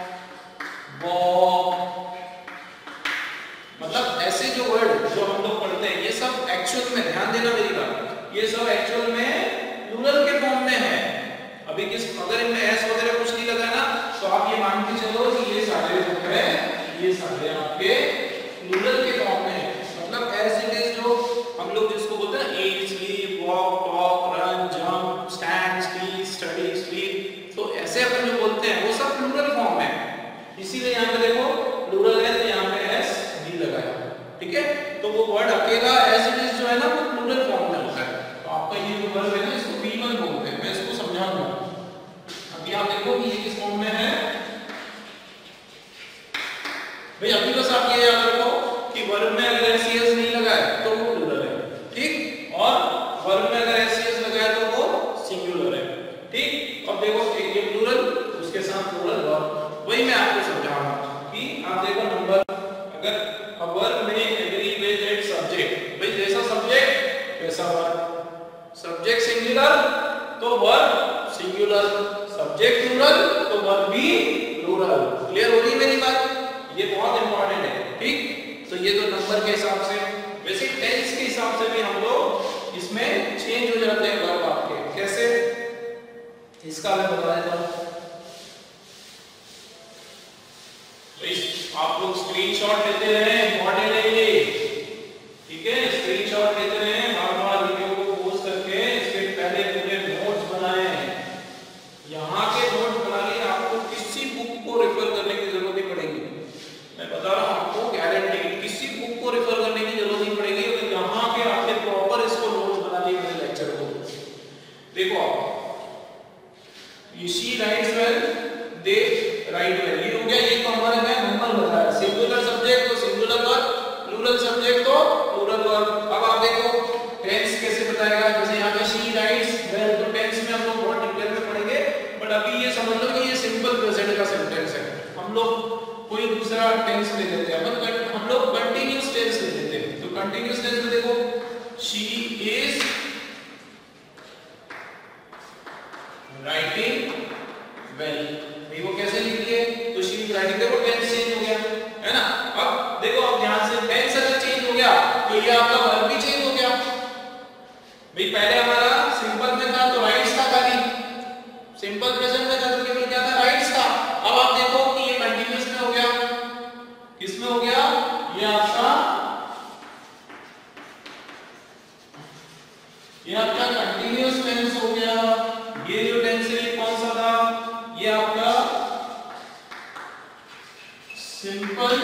वॉक, मतलब ऐसे जो वर्ड जो हम लोग पढ़ते हैं, ये सब एक्चुअल में, ध्यान देना मेरी बात, ये सब एक्चुअल में प्लूरल के फॉर्म में है। अभी अगर इनमें एस वगैरह कुछ नहीं लगा ना, तो आप ये मान के चलो कि ये सारे जो है, ये सारे आपके प्लूरल के फॉर्म में है। मतलब एज इट इज जो हम लोग जिसको बोलते हैं eat, sleep, walk, talk, run, jump, stand, speak, study, sleep, तो ऐसे अपन जो बोलते हैं वो सब प्लूरल फॉर्म में है। इसीलिए यहाँ पे देखो प्लूरल है तो यहाँ पे एस भी लगाया, ठीक है। तो वो वर्ड अकेला एज इट इज जो है ना, वो प्लूरल फॉर्म में होता है। तो आपका ये जो वर्ब है ना, इसको V1 बोलते हैं, मैं इसको समझाऊंगा। अभी आप देखो कि ये किस फॉर्म में है भाई। अभी बस आप ये याद रखो कि वर्ब में अगर एसईएस नहीं लगा है तो वो प्लूरल है, ठीक, और वर्ब में अगर एसईएस लगा है तो वो सिंगुलर है, ठीक। अब देखो ये प्लूरल, उसके साथ प्लूरल वर्ब, वही मैं आपको समझा रहा हूं कि आप देखो नंबर, अगर a verb may agree with its subject, भाई जैसा सब्जेक्ट वैसा वर्ब, सब्जेक्ट सिंगुलर तो वर्ब सिंगुलर, सब्जेक्ट प्लूरल तो वर्ब भी प्लूरल। क्लियर हो रही मेरी बात, ये बहुत इंपॉर्टेंट है, ठीक। तो ये तो नंबर के हिसाब से, वैसे टेंस के हिसाब से भी हम लोग इसमें चेंज हो जाते हैं वर्ब आपके, कैसे, इसका मैं बता देता हूं। आप लोग स्क्रीनशॉट लेते रहे, इंपॉर्टेंट है ये, ठीक है, स्क्रीनशॉट लेते रहे, बार-बार वीडियो को पॉज करके इसके पहले पूरे नोट्स बनाए। यहाँ के नोट्स बना लिए, आपको किसी बुक को हम लोग कोई दूसरा टेंस ले लेते हैं, हम लोग कंटिन्यूअस टेंस ले लेते हैं। तो कंटिन्यूअस टेंस में देखो शी इज राइटिंग वेल, देखो कैसे लिख दिए, तो शी इज राइटिंग, देखो टेंस चेंज हो गया है ना। अब देखो आप ध्यान से, टेंस अगर चेंज हो गया तो ये आपका वर्ब भी चेंज हो गया। भाई पहले हमारा सिंपल में था तो राइट्स था खाली, सिंपल प्रेजेंट में था तो केवल क्या था, राइट्स था। अब आप देखो कि ये कंटीन्यूअस में हो गया, किसमें हो गया, ये आपका कंटीन्यूअस टेंस हो गया। ये जो टेंस है कौन सा था, ये आपका सिंपल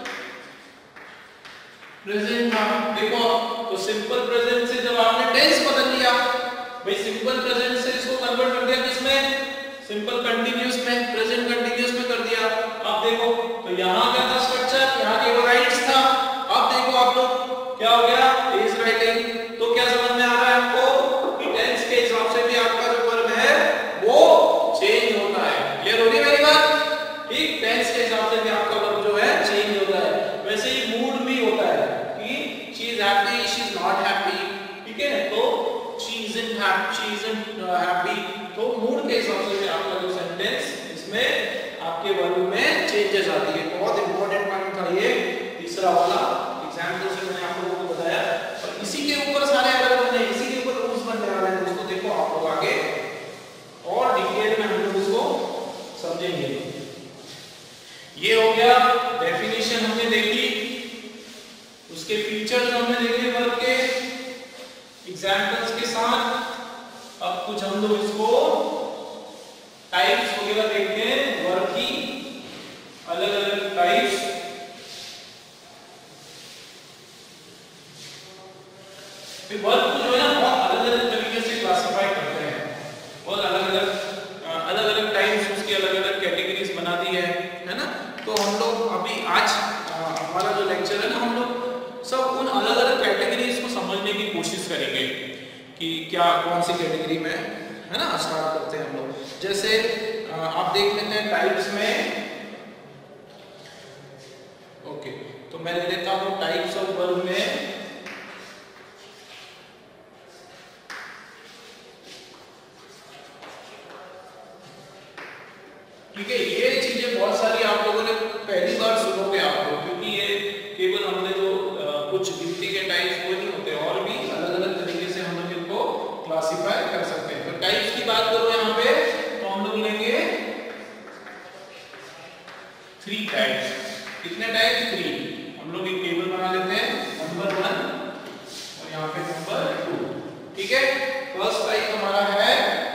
प्रेजेंट था। देखो तो सिंपल प्रेजेंट से जब आपने टेंस बदल दिया, भाई सिंपल प्रेजेंट से इसको कन्वर्ट कर दिया किसमें, सिंपल कंटीन्यूअस में, प्रेजेंट कंटीन्यूअस में कर दिया। अब देखो तो यहाँ क्या था स्ट्रक्चर, यहाँ केवल राइट्स था। अब देखो आप लोग क्या हो गया, इज राइटिंग। तो क्या समझ में आ रहा है आपको कि टेंस के हिसाब से भी आपका जो वर्ब है वो चेंज होता है। क्लियर होगी मेरी बात, ठीक, टेंस के हिसाब से भी आपका वर्ब जो है चेंज होता है। वैसे ही मूड भी होता है कि she is happy, she is not happy, ठीक है, तो शी इजंट हैप्पी, तो मूड के हिसाब से भी आपका जो सेंटेंस इसमें आपके वर्ब में चेंजेस आती है। बहुत इंपॉर्टेंट पॉइंट था ये तीसरा वाला, एग्जाम्पल से मैंने आप लोगों को बताया, और इसी के ऊपर सारे अलग बनने, इसी के ऊपर रूल्स बनने वाले हैं दोस्तों। देखो आप लोग आगे और डिटेल में हम लोग इसको समझेंगे। ये हो गया डेफिनेशन हमने देखी, उसके फीचर्स हमने देखे वर्ब के एग्जांपल्स के साथ। अब कुछ हम लोग इसको टाइप्स वगैरह देखते हैं, वर्ब की अलग अलग टाइप्स। वर्ब को जो है ना बहुत अलग अलग तरीके से क्लासिफाई करते हैं, बहुत अलग अलग टाइप्स, उसकी अलग अलग कैटेगरीज बना दी है ना। तो हम लोग अभी आज हमारा जो लेक्चर है ना, हम लोग सब उन अलग अलग कैटेगरीज को समझने की कोशिश करेंगे कि क्या कौन सी कैटेगरी में है ना। स्टार्ट करते हैं हम लोग, जैसे आप देख लेते हैं टाइप्स में। ओके, तो मैं ले लेता हूं टाइप्स ऑफ वर्ब में ठीक है। ये चीजें बहुत सारी आप लोगों ने पहली बार सुनोगे आप लोग, क्योंकि ये केवल हमने जो कुछ गिनती के टाइप्स वो नहीं होते, और भी अलग अलग तरीके से हम लोग इनको क्लासिफाई कर सकते हैं। तो टाइप्स की बात करो यहाँ पे, तो हम लोग लेंगे 3 टाइप्स। कितने टाइप्स, 3। हम लोग एक टेबल बना लेते हैं, नंबर 1 और यहाँ पे नंबर 2, ठीक है। फर्स्ट टाइप हमारा है,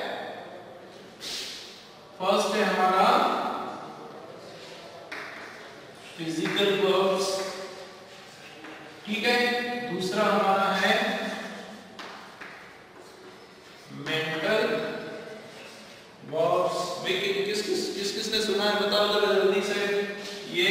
फर्स्ट है हमारा फिजिकल वर्ब्स, ठीक है। दूसरा हमारा है मेंटल वर्ब्स। किसने सुना है बताओ जरा जल्दी से। ये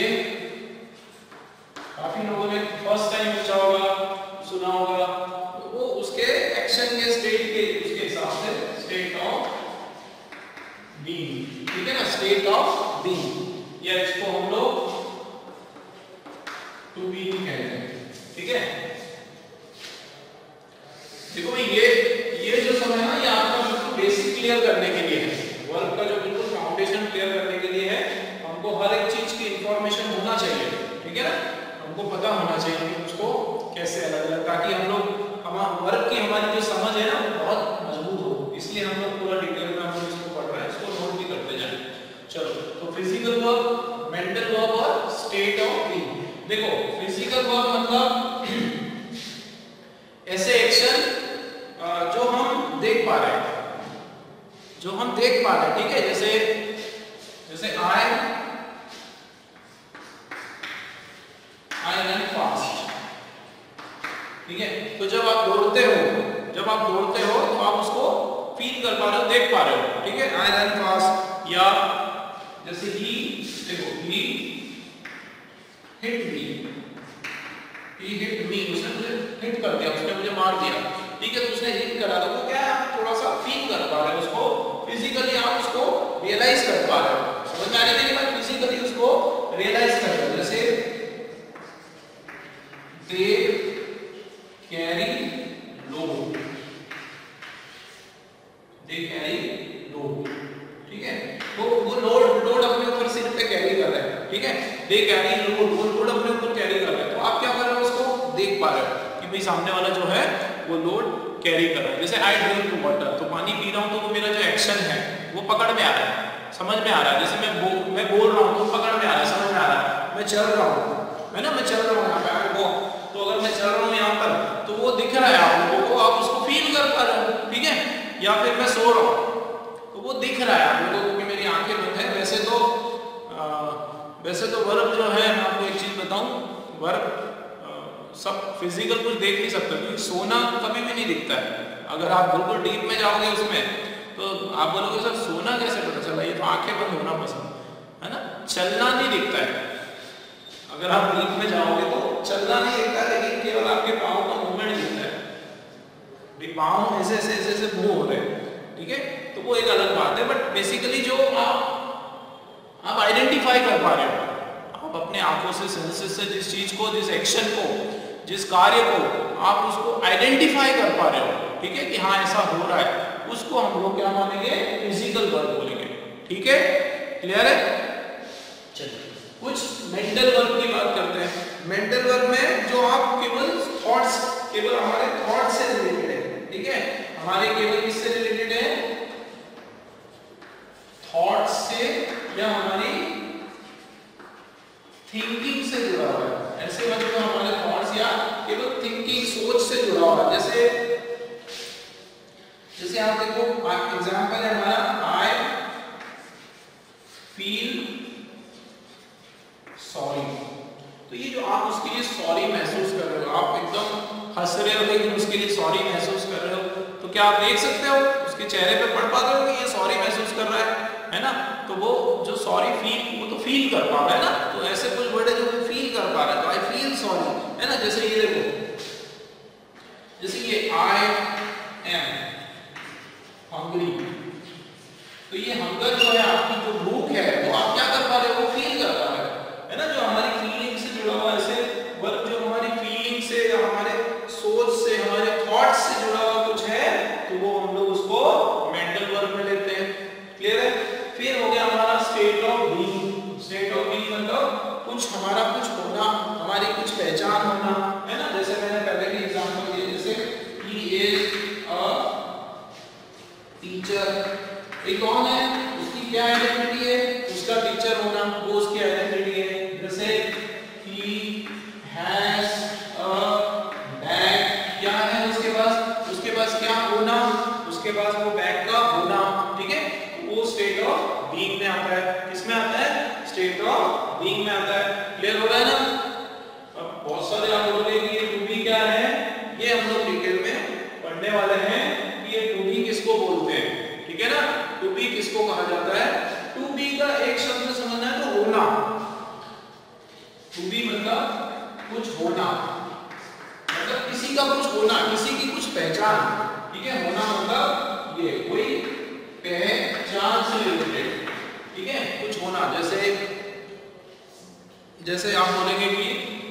काफी लोगों ने फर्स्ट टाइम पूछा होगा, सुना होगा, वो उसके एक्शन के स्टेट के उसके हिसाब से स्टेट ऑफ बीइंग, ठीक है ना, स्टेट ऑफ बीइंग, या इसको हम लोग टू बी कहते हैं, ठीक है। देखो भाई ये जो समय है ना, ये आपका बिल्कुल बेसिक क्लियर करने के लिए है, वर्ब का जो बिल्कुल फाउंडेशन क्लियर करने के लिए है। हमको हर एक चीज की इंफॉर्मेशन होना चाहिए, ठीक है ना, हमको पता होना चाहिए कि उसको कैसे अलग अलग, ताकि हम लोग वर्ब की हमारी जो समझ है ना बहुत मजबूत हो। इसलिए हम लोग पूरा डिटेल में हम लोग इसको पढ़ रहे हैं, इसको नोट भी करते जाएं। चलो, तो फिजिकल वर्ब, मेंटल वर्ब और स्टेट ऑफ बीइंग। देखो फिजिकल वर्ब मतलब ऐसे एक्शन जो हम देख पा रहे हैं, ठीक है। जैसे आई रन फास्ट, ठीक है। तो जब आप दौड़ते हो तो आप उसको फील कर पा रहे हो, देख पा रहे हो, ठीक है। आई रन फास्ट, या जैसे ही हिट मी, उसने मुझे हिट कर दिया, उसने मुझे मार दिया, ठीक है। तो उसने हिट करा, तो वो क्या है, आप थोड़ा सा फील कर पा रहे हो उसको, फिजिकली आप उसको रियलाइज कर पा रहे हो, समझ समझ में आ रही है बात, फिजिकली उसको रियलाइज कर लो। जैसे they carry load, they carry load, ठीक है, वो लोड अपने ऊपर सिर पे कैरी कर रहा है, ठीक है, दे कैरी लोड, वो लोड अपने ऊपर कैरी कर रहा है। तो आप क्या कर रहे हो, उसको देख पा रहे हो कि भाई सामने वाला जो है वो लोड कैरी कर रहा है। जैसे आई ड्रिंक वाटर, तो पानी पी रहा हूं तो मेरा जो एक्शन है वो पकड़ में आ रहा है, समझ में आ रहा है। जैसे मैं बोल रहा हूं तो पकड़ में आ रहा है, समझ में आ रहा है। मैं चल रहा हूं, है ना, मैं चल रहा हूं यहाँ पे, वो तो अगर मैं चल रहा हूं यहाँ पर तो वो दिख रहा है आप लोगों को, आप उसको फील कर पा रहे हो, ठीक है। या फिर मैं सो रहा हूं तो वो दिख रहा है आप लोगों को कि मेरी आंखें बंद है। वैसे तो वर्ब जो है, मैं आपको एक चीज बताऊं, वर्ब सब फिजिकल कुछ देख नहीं सकता, क्योंकि सोना कभी भी नहीं दिखता है। अगर आप बिल्कुल डीप में जाओगे उसमें तो आप बोलोगे सर सोना कैसे पता चला, ये तो आंखें बंद होना पसंद है ना। चलना नहीं दिखता है, अगर आप डीप में जाओगे तो चलना नहीं दिखता, लेकिन केवल आपके पाँव का मूवमेंट दिखता है, भाई पाँव ऐसे ऐसे ऐसे ऐसे मूव हो रहे हैं, ठीक है। तो वो एक अलग बात है, बट बेसिकली जो आप आइडेंटिफाई कर पा रहे हो, आप अपने आंखों से, सेंसेस से जिस चीज को, जिस एक्शन को, जिस कार्य को आप उसको आइडेंटिफाई कर पा रहे हो, ठीक है, कि हाँ ऐसा हो रहा है, उसको हम लोग क्या मानेंगे, फिजिकल वर्ब बोलेंगे, ठीक है, क्लियर है। चलिए कुछ मेंटल वर्ब की बात करते हैं। मेंटल वर्ब में जो आप केवल थॉट्स, केवल हमारे थॉट्स से रिलेटेड है, ठीक है, हमारे केवल किससे रिलेटेड है, थॉट्स से या हमारी थिंकिंग से जुड़ा हुआ है। ऐसे मतलब हमारे थॉट्स या केवल थिंकिंग, सोच से जुड़ा हुआ है। जैसे आप देखो, एग्जांपल है हमारा आई फील सॉरी, तो ये जो आप उसके लिए सॉरी महसूस कर रहे हो, आप एकदम हंस रहे हो लेकिन उसके लिए सॉरी महसूस कर रहे हो, तो क्या आप देख सकते हो उसके चेहरे पे पढ़ पाते हो कि ये सॉरी महसूस कर रहा है ना। तो वो जो सॉरी फील, वो तो फील कर पा रहा है ना। तो ऐसे कुछ वर्ड है जो वो फील कर पा रहा है, तो आई फील सॉरी, है ना। जैसे ये देखो, जैसे ये आई एम हंग्री, तो ये हंगर जो है, आपकी जो भूख है, वो आप क्या कर पा रहे हो, वो फील कर पा रहे हो, है ना। जो हमारी फीलिंग से जुड़ा हुआ ऐसे वर्ब, जो हमारी फीलिंग से या हमारे सोच से, हमारे थॉट्स से जुड़ा हुआ कुछ है, तो वो हम लोग उसको मेंटल वर्ब में लेते हैं, क्लियर है। फिर हो गया हमारा state of being. State of being मतलब कुछ हमारा कुछ होना, हमारी कुछ पहचान होना, है ना। जैसे मैंने पहले भी एग्जांपल दिया, जैसे ही इज अ टीचर, ये कौन है, उसकी क्या आइडेंटिटी है, उसका टीचर होना, वो उसकी आइडेंटिटी है। जैसे ही हैज अ बैग, क्या है उसके पास क्या होना, उसके पास वो बैग का होना, ठीक है, वो स्टेट ऑफ बीइंग में आता है। किसमें आता है, स्टेट ऑफ बीइंग में आता है। क्लियर हो रहा है ना। अब बहुत सारे आप बोलोगे कि ये टू बी क्या है, ये हम लोग डिटेल में पढ़ने वाले हैं कि ये टू बी किसको बोलते हैं, ठीक है ना। टू बी किसको कहा जाता है, टू बी का एक शब्द समझना है तो होना। टू बी मतलब कुछ होना, मतलब किसी का कुछ होना, किसी की कुछ पहचान, ठीक है। होना मतलब ये कोई पहचान से रिलेटेड, ठीक है, कुछ होना। जैसे आप बोलेंगे कि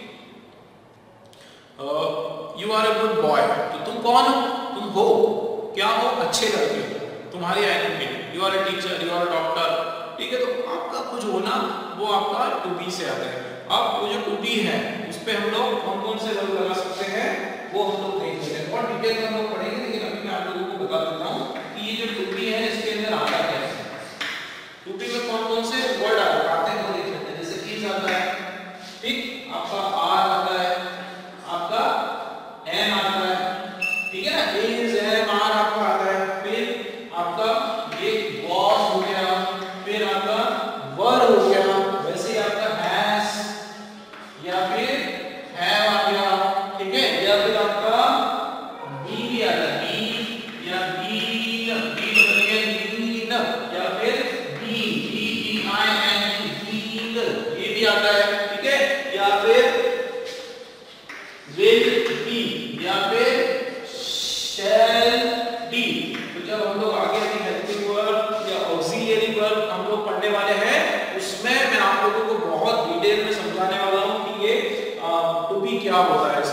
you are a good boy, तो तुम कौन हो, तुम हो क्या हो, अच्छे लड़के हो, तुम्हारी identity. You are a teacher, you are a doctor, ठीक है। तो आपका कुछ होना वो आपका टू बी से आता है। अब वो जो टू बी है उस पे हम लोग कौन कौन से वर्ब लगा सकते हैं, वो हम लोग देख लेते हैं और डिटेल में हम लोग पढ़ेंगे, लेकिन अभी मैं आप लोगों को बता देता हूँ कि ये जो टू बी है इसके अंदर आता क्या है। टू बी में कौन कौन से वर्ड आते हैं वो देख लेते हैं। जैसे इज आता है, ठीक, आपका आर आता है, आपका एम आता है, ठीक है ना। इज एम आर आपका आता है। फिर आपका ये वॉज हो गया, फिर आपका वर हो गया, वैसे ही आपका हैज या फिर हैव आ गया, ठीक है। या फिर आपका बी भी आता है, बी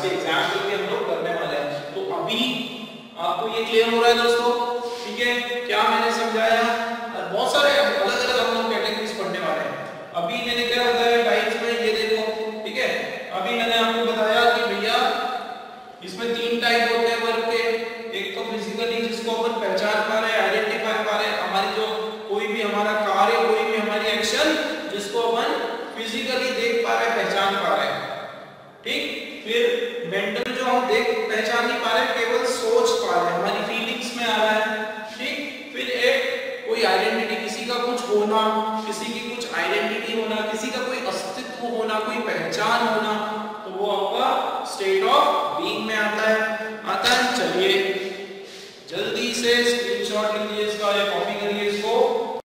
के एग्जाम्पल भी हम लोग करने वाले हैं। तो अभी आपको ये क्लियर हो रहा है दोस्तों, ठीक है, क्या मैंने समझाया? और बहुत सारे अलग अलग हम लोग कैटेगरीज पढ़ने वाले हैं। अभी मैंने क्या बताया टाइप्स में, ये देखो, ठीक है, अभी मैंने आपको बताया कि भैया इसमें 3 टाइप होते हैं वर्ब के। एक तो फिजिकली, जिसको अपन पहचान पा रहे हैं, आइडेंटिफाई पा रहे हैं, हमारी जो कोई भी हमारा कार्य, कोई भी हमारी एक्शन जिसको अपन फिजिकली देख पा रहे हैं, पहचान पा रहे हैं, ठीक। फिर मेंटल, जो हम देख पहचान नहीं पा रहे, केवल सोच पा रहे हैं, हमारी फीलिंग्स में आ रहा है, ठीक। फिर एक कोई आइडेंटिटी, किसी का कुछ होना, किसी की कुछ आइडेंटिटी होना, किसी का कोई अस्तित्व होना, कोई पहचान होना, तो वो आपका स्टेट